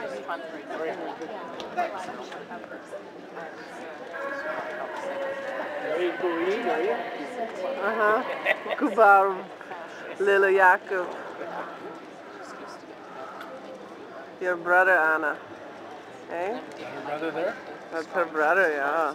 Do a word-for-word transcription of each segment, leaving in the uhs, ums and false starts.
Uh-huh. Kubar, Lila Yaakov. Your brother, Anna. Eh? Her brother there? That's her brother, yeah.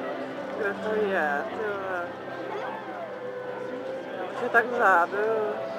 Gratuluję. Czy tak vzadu?